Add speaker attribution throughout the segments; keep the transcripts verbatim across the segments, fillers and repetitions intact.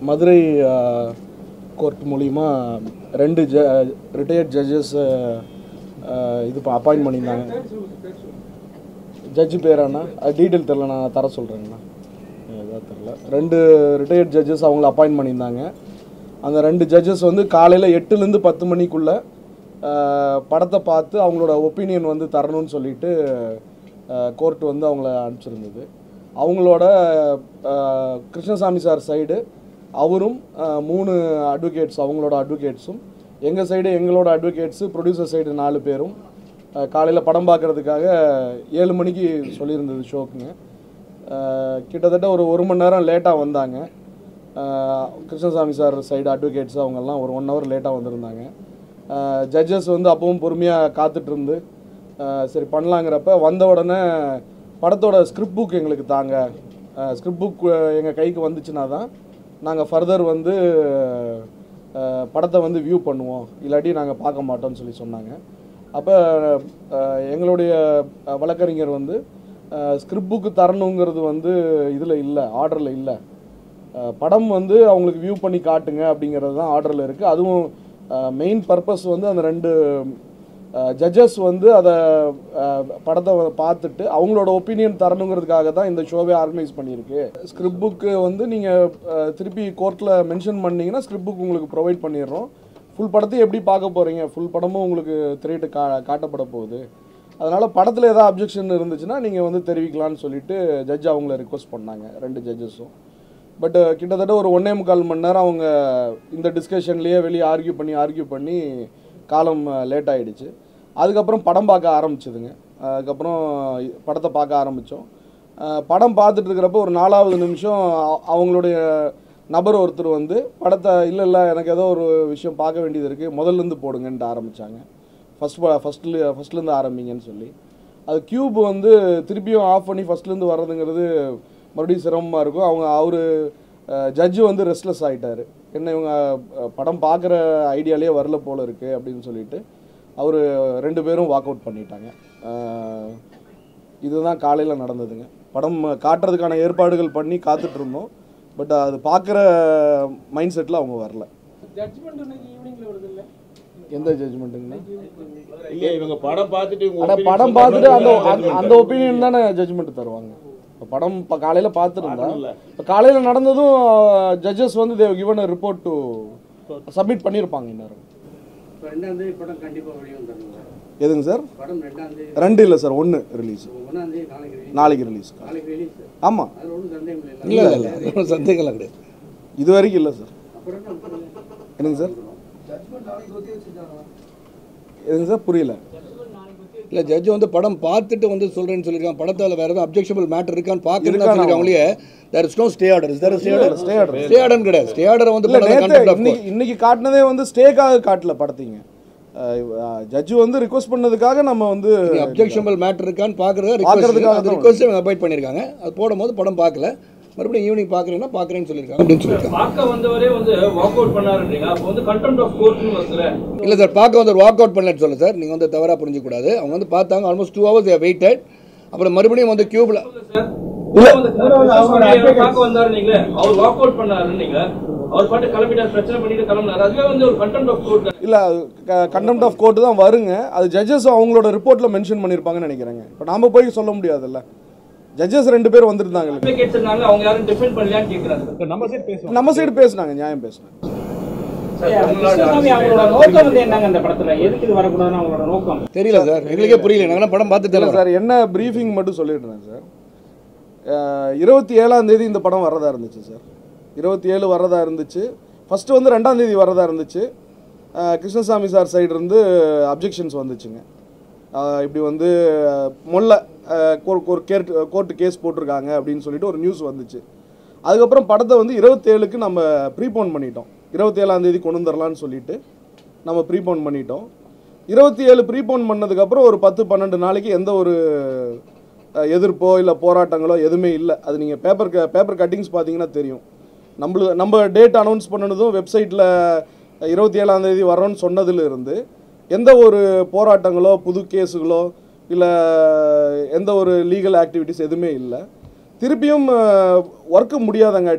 Speaker 1: Madurai court மூலிமா ரெண்டு ஜ ரிட்டையர்ட் ஜட்ஜஸ் இது அப்பாயிண்ட் பண்ணியிருந்தாங்க. ஜட்ஜு பேராண்ணா அது டீட்டெயில் தெரில, நான் தர சொல்கிறேங்கண்ணா. எதாவது தெரில. ரெண்டு ரிட்டையர்ட் ஜட்ஜஸ் அவங்கள அப்பாயிண்ட் பண்ணியிருந்தாங்க. அந்த ரெண்டு ஜட்ஜஸ் வந்து காலையில் எட்டுலேருந்து பத்து மணிக்குள்ளே படத்தை பார்த்து அவங்களோட ஒப்பீனியன் வந்து தரணும்னு சொல்லிட்டு கோர்ட் வந்து அவங்கள அனுப்பிச்சிருந்தது. அவங்களோட கிருஷ்ணசாமி சார் சைடு அவரும் மூணு அட்வொகேட்ஸ் அவங்களோட அட்வொகேட்ஸும், எங்கள் சைடு எங்களோட அட்வொகேட்ஸு, ப்ரொடியூசர் சைடு நாலு பேரும் காலையில் படம் பார்க்குறதுக்காக ஏழு மணிக்கு சொல்லியிருந்தது ஷோக்குங்க. கிட்டத்தட்ட ஒரு ஒரு மணி நேரம் லேட்டாக வந்தாங்க. கிருஷ்ணசாமி சார் சைடு அட்வொகேட்ஸ் அவங்கெல்லாம் ஒரு ஒன் ஹவர் லேட்டாக வந்திருந்தாங்க. ஜட்ஜஸ் வந்து அப்பவும் பொறுமையாக காத்துட்ருந்து சரி பண்ணலாங்கிறப்ப வந்த உடனே படத்தோட ஸ்கிரிப்ட் புக் எங்களுக்கு தாங்க, ஸ்கிரிப்ட் புக் எங்கள் கைக்கு வந்துச்சுன்னா தான் நாங்கள் ஃபர்தர் வந்து படத்தை வந்து வியூ பண்ணுவோம், இல்லாட்டி நாங்கள் பார்க்க மாட்டோம்னு சொல்லி சொன்னாங்க. அப்போ எங்களுடைய வழக்கறிஞர் வந்து ஸ்கிரிப்ட் புக்கு தரணுங்கிறது வந்து இதில் இல்லை, ஆர்டரில் இல்லை. படம் வந்து அவங்களுக்கு வியூ பண்ணி காட்டுங்க அப்படிங்கிறது தான் ஆர்டரில் இருக்குது. அதுவும் மெயின் பர்பஸ் வந்து அந்த ரெண்டு ஜட்ஜஸ் வந்து அதை படத்தை பார்த்துட்டு அவங்களோட ஒப்பீனியன் தரணுங்கிறதுக்காக தான் இந்த ஷோவே ஆர்கனைஸ் பண்ணியிருக்கு. ஸ்கிரிப்ட் புக்கு வந்து நீங்கள் திருப்பி கோர்ட்டில் மென்ஷன் பண்ணிங்கன்னா ஸ்கிரிப்ட் புக் உங்களுக்கு ப்ரொவைட் பண்ணிடுறோம். ஃபுல் படத்தையும் எப்படி பார்க்க போகிறீங்க, ஃபுல் படமும் உங்களுக்கு திரையிட்டு கா காட்டப்பட போகுது. அதனால் படத்தில் ஏதாவது அப்ஜெக்ஷன் இருந்துச்சுன்னா நீங்கள் வந்து தெரிவிக்கலான்னு சொல்லிட்டு ஜட்ஜ் அவங்கள ரிக்வஸ்ட் பண்ணாங்க, ரெண்டு ஜட்ஜஸும். பட் கிட்டத்தட்ட ஒரு ஒன்றே முக்கால் மணி நேரம் அவங்க இந்த டிஸ்கஷன்லேயே வெளியே ஆர்கியூ பண்ணி ஆர்கியூ பண்ணி காலம் லேட் ஆகிடுச்சு. அதுக்கப்புறம் படம் பார்க்க ஆரம்பிச்சதுங்க. அதுக்கப்புறம் படத்தை பார்க்க ஆரம்பித்தோம். படம் பார்த்துட்டு இருக்கிறப்ப ஒரு நாலாவது நிமிஷம் அவங்களுடைய நபர் ஒருத்தர் வந்து படத்தை இல்லை இல்லை எனக்கு ஏதோ ஒரு விஷயம் பார்க்க வேண்டியது இருக்குது, முதல்லேருந்து போடுங்கன்ட்டு ஆரம்பித்தாங்க. ஃபஸ்ட் ஃபஸ்ட்ல ஃபஸ்ட்லேருந்து ஆரம்பிங்கன்னு சொல்லி. அது க்யூப் வந்து திருப்பியும் ஆஃப் பண்ணி ஃபஸ்ட்லேருந்து வர்றதுங்கிறது மறுபடியும் சிரமமாக இருக்கும். அவங்க அவர் ஜட்ஜு வந்து ரெஸ்ட்லெஸ் ஆகிட்டார். என்ன இவங்க படம் பார்க்குற ஐடியாலே வரல போல் இருக்குது அப்படின்னு சொல்லிட்டு அவர் ரெண்டு பேரும் வாக் அவுட் பண்ணிட்டாங்க. இதுதான் காலையில் நடந்ததுங்க. படம் காட்டுறதுக்கான ஏற்பாடுகள் பண்ணி காத்துட்ருந்தோம். பட் அது பார்க்குற மைண்ட் செட்டில் அவங்க வரல. எந்த ஜட்ஜ்மெண்ட்டுங்கண்ணா?
Speaker 2: இல்லை இவங்க படம் பார்த்துட்டு
Speaker 1: ஆனால் படம் பார்த்துட்டு அந்த அந்த ஒப்பீனியன் தானே ஜட்ஜ்மெண்ட் தருவாங்க. இப்போ படம் இப்போ காலையில் பார்த்துருந்தா இப்போ காலையில் நடந்ததும் ஜட்ஜஸ் வந்து they given report to submit பண்ணியிருப்பாங்க. இன்னும் எதுங்க சார்? ரெண்டு இல்லை சார், ஒன்று ரிலீஸ், நாளைக்கு ரிலீஸ். ஆமாம், இல்லை இல்லை சந்தேகம் கிடையாது, இது வரைக்கும் இல்லை சார். என்னங்க சார்? எதுங்க சார் புரியல?
Speaker 3: இல்லை ஜட்ஜ் வந்து படம் பார்த்துட்டு வந்து சொல்கிறேன்னு சொல்லியிருக்காங்க. படத்தில் வேறு எதுவும் அப்ஜெக்ஷபிள் மேட்டர் இருக்கான்னு பார்க்கணும்னு சொல்லியிருக்காங்களே. There is no stay order. Is there stay order? Stay order stay order கிடையாது. ஸ்டே ஆர்டர் வந்து
Speaker 1: இன்னைக்கு இன்னைக்கு காட்டினதே வந்து ஸ்டேக்காக காட்டல படத்தைங்க. ஜட்ஜு வந்து ரிக்வஸ்ட் பண்ணதுக்காக நம்ம வந்து
Speaker 3: அப்ஜெக்ஷபிள் மேட்டர் இருக்கான்னு பார்க்குறத பார்க்கறதுக்காக ரிக்வஸ்ட் அவங்க அப்பாயிண்ட் பண்ணியிருக்காங்க. அது போடும்போது படம் பார்க்கல, மறுபடியும் ஈவினிங் பார்க்குறேன்னா பார்க்குறேன்னு சொல்லியிருக்காங்க அப்படின்னு சொல்லியிருக்காங்க.
Speaker 4: பார்க்க வந்தவரே வந்து வாக் அவுட் பண்ணாருன்றீங்க. அப்போ வந்து கண்டெம்ட் ஆஃப் கோர்ட்னு வருதுல?
Speaker 3: இல்லை சார், பார்க்க வந்து வாக் அவுட் பண்ணலன்னு சொல்ல சார், நீங்கள் வந்து தவறாக புரிஞ்சிக்கூடாது. அவங்க வந்து பார்த்தாங்க, ஆல்மோஸ்ட் டூ ஹவர்ஸ் வெயிட்டட். அப்புறம் மறுபடியும் வந்து கியூப்ல
Speaker 4: பார்க்க வந்தாரு, நீங்களே அவர் வாக் அவுட் பண்ணாருன்னீங்க. அவர் பாட்டு கிளம்பிட்டார், பிரச்சனை பண்ணிட்டு கிளம்பினார். அதுவே வந்து ஒரு கண்டெம்ட் ஆஃப் கோர்ட்
Speaker 1: இல்லை, கண்டெம்ட் ஆஃப் கோர்ட் தான் வருங்க. அது ஜட்ஜஸ் அவங்களோட ரிப்போர்ட்டில் மென்ஷன் பண்ணியிருப்பாங்கன்னு நினைக்கிறேங்க. இப்போ நாம போய் சொல்ல முடியாதுல்ல. ஜட்ஜஸ் ரெண்டு பேர் வந்திருந்தாங்க,
Speaker 4: அவங்க யாரும் டிஃபெண்ட் பண்ணலையான்னு கேட்குறாங்க.
Speaker 1: நம்ம சைடு பேசுவாங்க, நம்ம சைடு பேசுனாங்க, நியாயம் பேசுனாங்க.
Speaker 3: தெரியல சார், எங்களுக்கே புரியல. நாங்கள் படம் பார்த்து தெரியல
Speaker 1: சார். என்ன ப்ரீஃபிங் மட்டும் சொல்லிடுறேன் சார். இருபத்தி ஏழாம் தேதி இந்த படம் வரதா இருந்துச்சு சார். இருபத்தி ஏழு வரதா இருந்துச்சு. ஃபஸ்ட்டு வந்து ரெண்டாம் தேதி வரதா இருந்துச்சு. கிருஷ்ணசாமி சார் சைடு இருந்து அப்ஜெக்ஷன்ஸ் வந்துச்சுங்க. இப்படி வந்து மொல்ல ஒரு கேட் கோர்ட்டு கேஸ் போட்டிருக்காங்க அப்படின்னு சொல்லிட்டு ஒரு நியூஸ் வந்துச்சு. அதுக்கப்புறம் படத்தை வந்து இருபத்தேழுக்கு நம்ம ப்ரீபோன் பண்ணிட்டோம். இருபத்தி ஏழாம் தேதி கொண்டு வந்துடலான்னு சொல்லிட்டு நம்ம ப்ரீபோன் பண்ணிட்டோம். இருபத்தி ஏழு ப்ரீபோன் பண்ணதுக்கப்புறம் ஒரு பத்து பன்னெண்டு நாளைக்கு எந்த ஒரு எதிர்ப்போ இல்லை போராட்டங்களோ எதுவுமே இல்லை. அது நீங்கள் பேப்பர் க பேப்பர் கட்டிங்ஸ் பார்த்தீங்கன்னா தெரியும். நம்மளுக்கு நம்ம டேட் அனௌன்ஸ் பண்ணனதும் வெப்சைட்டில் இருபத்தி ஏழாம் தேதி வரோன்னு சொன்னதுல இருந்து எந்த ஒரு போராட்டங்களோ புது கேஸுகளோ இல்லை எந்த ஒரு லீகல் ஆக்டிவிட்டிஸ் எதுவுமே இல்லை. திருப்பியும் ஒர்க்கு முடியாதங்காட்டி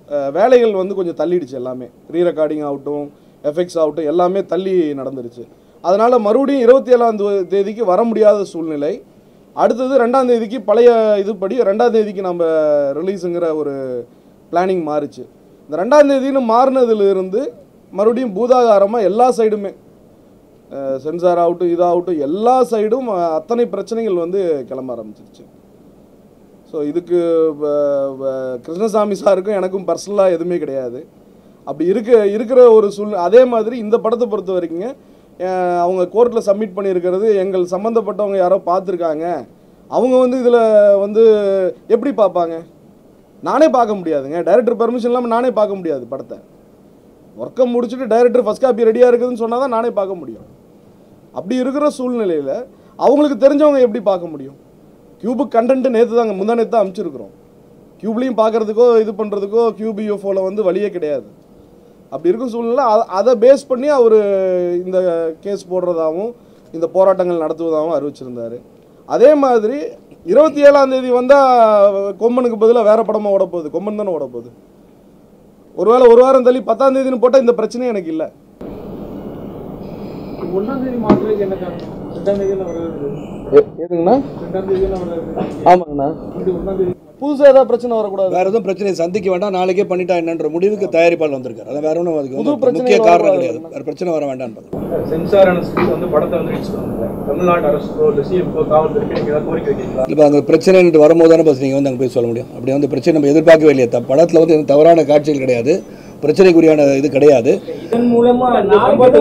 Speaker 1: வேலைகள் வந்து கொஞ்சம் தள்ளிடுச்சு. எல்லாமே ரீ ரெக்கார்டிங் ஆகட்டும், எஃபெக்ட்ஸ் ஆகட்டும், எல்லாமே தள்ளி நடந்துருச்சு. அதனால் மறுபடியும் இருபத்தி ஏழாம் தேதிக்கு வர முடியாத சூழ்நிலை. அடுத்தது ரெண்டாம் தேதிக்கு பழைய இதுபடி ரெண்டாம் தேதிக்கு நம்ம ரிலீஸுங்கிற ஒரு பிளானிங் மாறிச்சு. இந்த ரெண்டாம் தேதின்னு மாறினதுலேருந்து மறுபடியும் பூதாகாரமாக எல்லா சைடுமே, சென்சார் ஆகட்டும் இதாகட்டும், எல்லா சைடும் அத்தனை பிரச்சனைகள் வந்து கிளம்ப ஆரம்பிச்சிருச்சு. ஸோ இதுக்கு கிருஷ்ணசாமி சாருக்கும் எனக்கும் பர்சனலாக எதுவுமே கிடையாது. அப்படி இருக்க இருக்கிற ஒரு சூழ்நிலை. அதே மாதிரி இந்த படத்தை பொறுத்த வரைக்குங்க, அவங்க கோர்ட்டில் சப்மிட் பண்ணியிருக்கிறது எங்கள் சம்மந்தப்பட்டவங்க யாரோ பார்த்துருக்காங்க, அவங்க வந்து இதில் வந்து எப்படி பார்ப்பாங்க? நானே பார்க்க முடியாதுங்க. டைரக்டர் பெர்மிஷன் இல்லாமல் நானே பார்க்க முடியாது படத்தை. ஒர்க்கை முடிச்சுட்டு டைரக்டர் ஃபஸ்ட் காப்பி ரெடியாக இருக்குதுன்னு சொன்னால் தான் நானே பார்க்க முடியும். அப்படி இருக்கிற சூழ்நிலையில் அவங்களுக்கு தெரிஞ்சவங்க எப்படி பார்க்க முடியும்? கியூபுக்கு கண்டென்ட்டு நேற்று தாங்க முந்தா நேற்று தான் அனுப்பிச்சிருக்கிறோம். கியூப்லேயும் பார்க்குறதுக்கோ இது பண்ணுறதுக்கோ கியூப் யூஎஃப்ஓவில் வந்து வழியே கிடையாது. அப்படி இருக்கும் சூழ்நிலை அதை பேஸ் பண்ணி அவர் இந்த கேஸ் போடுறதாகவும் இந்த போராட்டங்கள் நடத்துவதாகவும் அறிவிச்சிருந்தார். அதே மாதிரி இருபத்தி ஏழாம் தேதி வந்தால் கொம்மனுக்கு பதிலாக வேறு படமாக ஓட போகுது. கொம்மன் தானே ஓட போகுது. ஒருவேளை ஒரு வாரம் தள்ளி பத்தாம் தேதினு போட்டால் இந்த பிரச்சனையே எனக்கு இல்லை.
Speaker 5: ஒன்றாம் தேதி மாத்திரைக்கு என்ன காரணம்? ரெண்டாம் தேதியில் வருது.
Speaker 1: எதுங்கண்ணா?
Speaker 5: ரெண்டாம் தேதியில் வருது.
Speaker 1: ஆமாங்கண்ணா.
Speaker 5: இது ஒன்றாம் தேதி
Speaker 1: புதுசாக ஏதாவது பிரச்சனை வரக்கூடாது,
Speaker 3: வேறு எதுவும் பிரச்சனையை சந்திக்க வேண்டாம், நாளைக்கே பண்ணிட்டா என்னன்ற முடிவுக்கு தயாரிப்பால் வந்திருக்காரு. அதான் வேற ஒன்றும் அதுக்கு
Speaker 1: புது
Speaker 3: வந்து
Speaker 1: பிரச்சனை
Speaker 3: முக்கிய காரணம் கிடையாது. வேறு பிரச்சனை வர வேண்டாம்.
Speaker 4: சென்சார் வந்து படத்தை வந்து ரீச் பண்ணுங்க. தமிழ்நாடு அரசோ இல்லை சிஎம்ஓ காவல்துறைக்கு நீங்கள் ஏதாவது கோரிக்கை வைக்கிறீங்களா?
Speaker 3: இப்போ அங்கே பிரச்சனைன்ட்டு வரும்போது தானே பஸ் நீங்கள் வந்து அங்கே போய் சொல்ல முடியும். அப்படி வந்து பிரச்சனை நம்ம எதிர்பார்க்கவே இல்லையா? த படத்தில் வந்து எதுவும் தவறான காட்சிகள் கிடையாது, பிரச்சனைக்குரியான இது கிடையாது.
Speaker 4: இதன் மூலமா
Speaker 3: இல்லை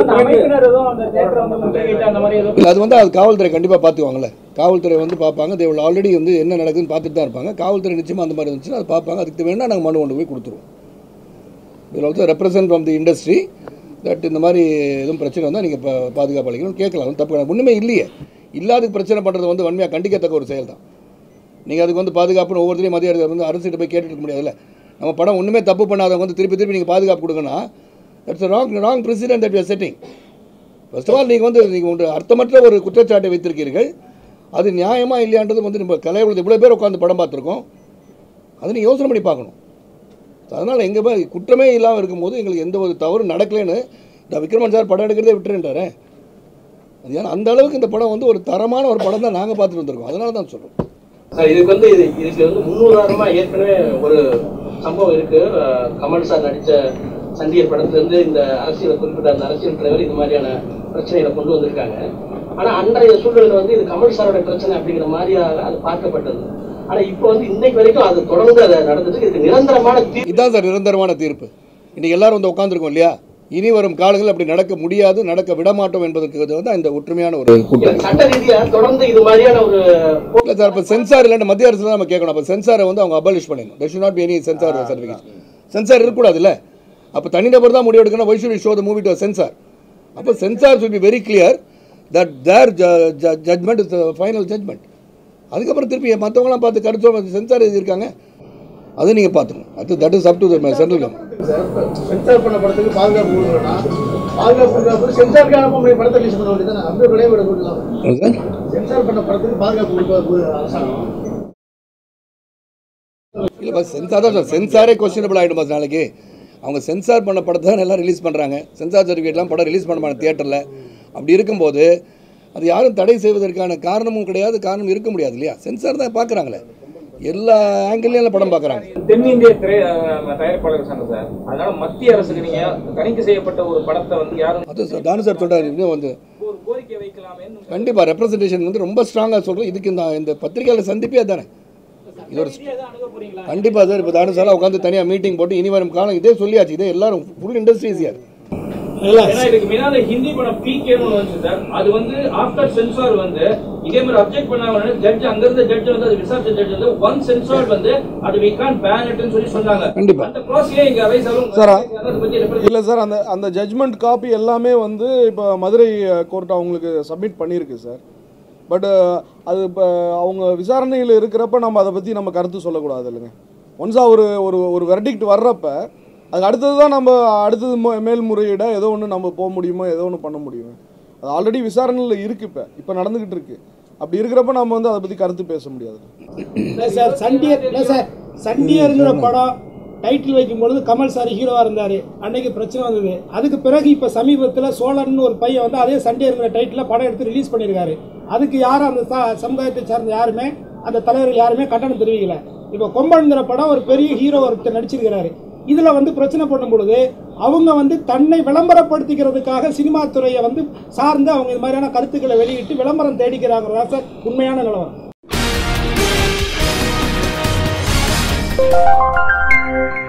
Speaker 3: அது வந்து அது காவல்துறை கண்டிப்பாக பார்த்துக்குவாங்கல்ல. காவல்துறை வந்து பார்ப்பாங்க. தேவள் ஆல்ரெடி வந்து என்ன நடக்குதுன்னு பார்த்துட்டு தான் இருப்பாங்க. காவல்துறை நிச்சயமாக அந்த மாதிரி இருந்துச்சுன்னா அது பார்ப்பாங்க. அதுக்கு வேணால் நாங்கள் மனு கொண்டு போய் கொடுத்துருவோம். இதில் வந்து represent from the industry that இந்த மாதிரி எதுவும் பிரச்சனை வந்தால் நீங்கள் இப்போ பாதுகாப்பு அளிக்கணும்னு கேட்கலாம். தப்பு ஒன்றுமே இல்லையே. இல்லாதுக்கு பிரச்சனை பண்ணுறது வந்து வன்மையாக கண்டிக்கத்தக்க ஒரு செயல் தான். நீங்கள் அதுக்கு வந்து பாதுகாப்புன்னு ஒவ்வொருத்தரையும் மத்திய அரசு வந்து அரசிட்ட போய் கேட்டுட்டு இருக்க முடியாதுல்ல. நம்ம படம் ஒன்றுமே தப்பு பண்ணாதவங்க வந்து திருப்பி திருப்பி நீங்கள் பாதுகாப்பு கொடுங்கன்னா that's wrong wrong precedent that we are setting. First of all நீங்கள் வந்து நீங்கள் ஒன்று அர்த்தமற்ற ஒரு குற்றச்சாட்டை வைத்திருக்கீர்கள். அது நியாயமாக இல்லையான்றது வந்து நம்ம கலையுலகத்தில் இவ்வளோ பேர் உட்காந்து படம் பார்த்துருக்கோம். அதை நீங்கள் யோசனை பண்ணி பார்க்கணும். அதனால் எங்கே குற்றமே இல்லாமல் இருக்கும்போது எங்களுக்கு எந்த ஒரு தவறும் நடக்கலைன்னு இந்த விக்ரமன் சார் படம் எடுக்கிறதே விட்டுருன்றாரு. அது ஏன்னா அந்த அளவுக்கு இந்த படம் வந்து ஒரு தரமான ஒரு படம் தான் நாங்கள் பார்த்துட்டு வந்திருக்கோம். அதனால தான் சொல்கிறோம்.
Speaker 6: சார் இதுக்கு வந்து இது இதுக்கு வந்து முன்னுதாரணமாக ஏற்கனவே ஒரு சம்பவம் இருக்கு. கமல் சார் நடித்த சண்டியர் படத்துலேருந்து இந்த அரசியலை குறிப்பிட்ட அந்த அரசியல் தலைவர் இந்த மாதிரியான பிரச்சனைகளை கொண்டு வந்திருக்காங்க. ஆனால் அன்றைய சூழலில் வந்து இது கமல் சாரோட பிரச்சனை அப்படிங்கிற மாதிரியாக அது பார்க்கப்பட்டது. ஆனால் இப்போ வந்து இன்னைக்கு வரைக்கும் அது தொடர்ந்து அதை நடந்துட்டு இதுக்கு நிரந்தரமான தீர்ப்பு
Speaker 3: இதுதான் சார் நிரந்தரமான தீர்ப்பு. இன்னைக்கு எல்லாரும் வந்து உட்காந்துருக்கோம் இல்லையா? இனி வரும் காலங்கள் அப்படி நடக்க முடியாது, நடக்க விடமாட்டோம் என்பதற்கு வந்து இந்த ஒற்றுமையான ஒரு கூட்டம்.
Speaker 6: சட்ட ரீதியாக தொடர்ந்து இது மாதிரியான ஒரு
Speaker 3: இல்லை சார். இப்போ சென்சார் இல்லைன்னு மத்திய அரசு தான் நம்ம கேட்கணும். அப்போ சென்சாரை வந்து அவங்க அபாலிஷ் பண்ணிடணும். there should not be any censor certification. Censor இருக்கக்கூடாது இல்லை. அப்போ தனிநபர் தான் முடிவு எடுக்கணும். why should we show the movie to a censor? அப்போ censor should be very clear that their judgment is the final judgment. அதுக்கப்புறம் திருப்பி மற்றவங்களாம் பார்த்து கருத்து சென்சார் எழுதியிருக்காங்க, அதை நீங்கள் பார்த்துக்கணும். அது that is up to the central government.
Speaker 5: Censor பண்ண படத்துக்கு பாதுகாப்பு கொடுக்கணும்னா பாதுகாப்பு சென்சாருக்கான படத்தை ரிலீஸ் பண்ண வேண்டியது தானே. அப்படியே விளையாட கொடுக்கலாம். சென்சார் பண்ண படத்துக்கு பாதுகாப்பு கொடுக்க அரசாங்கம்
Speaker 3: இல்லை பஸ் சென்சார் தான் சார். சென்சாரே கொஸ்டினபிள் ஆகிடும் பஸ். நாளைக்கு அவங்க சென்சார் பண்ண படத்தை தான் எல்லாம் ரிலீஸ் பண்ணுறாங்க. சென்சார் சர்டிஃபிகேட்லாம் படம் ரிலீஸ் பண்ண மாட்டாங்க தியேட்டரில். அப்படி இருக்கும்போது அது யாரும் தடை செய்வதற்கான காரணமும் கிடையாது, காரணம் இருக்க முடியாது இல்லையா? சென்சார் தான் பார்க்குறாங்களே, எல்லா ஆங்கிள்லையும் படம் பார்க்குறாங்க.
Speaker 4: தென்னிந்திய திரை தயாரிப்பாளர் சங்கம் சார், அதனால மத்திய அரசுக்கு நீங்க தணிக்கை செய்யப்பட்ட ஒரு படத்தை வந்து யாரும்
Speaker 3: அது சார் தானு சார் சொல்கிறாரு. இன்னும் வந்து
Speaker 4: ஒரு கோரிக்கை வைக்கலாமே.
Speaker 3: கண்டிப்பாக ரெப்ரஸன்டேஷன் வந்து ரொம்ப ஸ்ட்ராங்காக சொல்கிறோம். இதுக்கு இந்த இந்த பத்திரிகையாளர் சந்திப்பே தானே இது ஒரு கண்டிப்பாக சார். இப்போ தானு சார் உட்காந்து தனியாக மீட்டிங் போட்டு இனி வரும் காலம் இதே சொல்லியாச்சு. இதே எல்லாரும் ஃபுல் இண்டஸ்ட்ரீஸ் யார்
Speaker 4: இதுக்கு முன்னாடி ஹிந்தி படம் பீகேன்னு வந்துச்சு சார். அது வந்து ஆஃப்டர் சென்சார் வந்து இதே மாதிரி அப்ஜெக்ட் பண்ணாங்க. ஜட்ஜ் அங்க இருந்த ஜட்ஜ் வந்து அது விசாரிச்ச ஜட்ஜ் வந்து ஒன் சென்சார் வந்து அது we can't ban it ன்னு சொல்லி சொன்னாங்க.
Speaker 3: கண்டிப்பா
Speaker 4: அந்த ப்ராசஸே இங்க ரைஸ் ஆகும்
Speaker 1: சார். இல்ல சார், அந்த அந்த ஜட்ஜ்மெண்ட் காப்பி எல்லாமே வந்து இப்போ மதுரை கோர்ட் அவங்களுக்கு சப்மிட் பண்ணியிருக்கு சார். பட் அது இப்போ அவங்க விசாரணையில் இருக்கிறப்ப நம்ம அதை பற்றி நம்ம கருத்து சொல்லக்கூடாது இல்லைங்க. ஒன்ஸா ஒரு ஒரு ஒரு வெர்டிக்ட் வர்றப்ப அதுக்கு அடுத்தது தான் நம்ம அடுத்தது மேல்முறையீட ஏதோ ஒன்று நம்ம போக முடியுமோ ஏதோ ஒன்று பண்ண முடியும். அது ஆல்ரெடி விசாரணையில் இருக்குது. இப்போ இப்போ நடந்துக்கிட்டு இருக்கு. அப்படி இருக்கிறப்ப நம்ம வந்து அதை பற்றி கருத்து பேச முடியாது.
Speaker 5: சார் சண்டியர் இல்லை சார் சண்டியருங்கிற படம்
Speaker 7: டைட்டில் வைக்கும்பொழுது கமல் சார் ஹீரோவாக இருந்தார், அன்னைக்கு பிரச்சனை வந்தது. அதுக்கு பிறகு இப்போ சமீபத்தில் சோழன் ஒரு பையன் வந்து அதே சண்டேங்கிற டைட்டில் படம் எடுத்து ரிலீஸ் பண்ணியிருக்காரு. அதுக்கு யாரும் அந்த சமுதாயத்தை சார்ந்த யாருமே அந்த தலைவர்கள் யாருமே கண்டனம் தெரிவிக்கல. இப்போ கொம்பன்கிற படம் ஒரு பெரிய ஹீரோ ஒருத்தர் நடிச்சிருக்கிறாரு. இதில் வந்து பிரச்சனை பண்ணும் பொழுது அவங்க வந்து தன்னை விளம்பரப்படுத்திக்கிறதுக்காக சினிமா துறையை வந்து சார்ந்து அவங்க இது மாதிரியான கருத்துக்களை வெளியிட்டு விளம்பரம் தேடிக்கிறாங்கிறதா சார் உண்மையான நிலவரம்.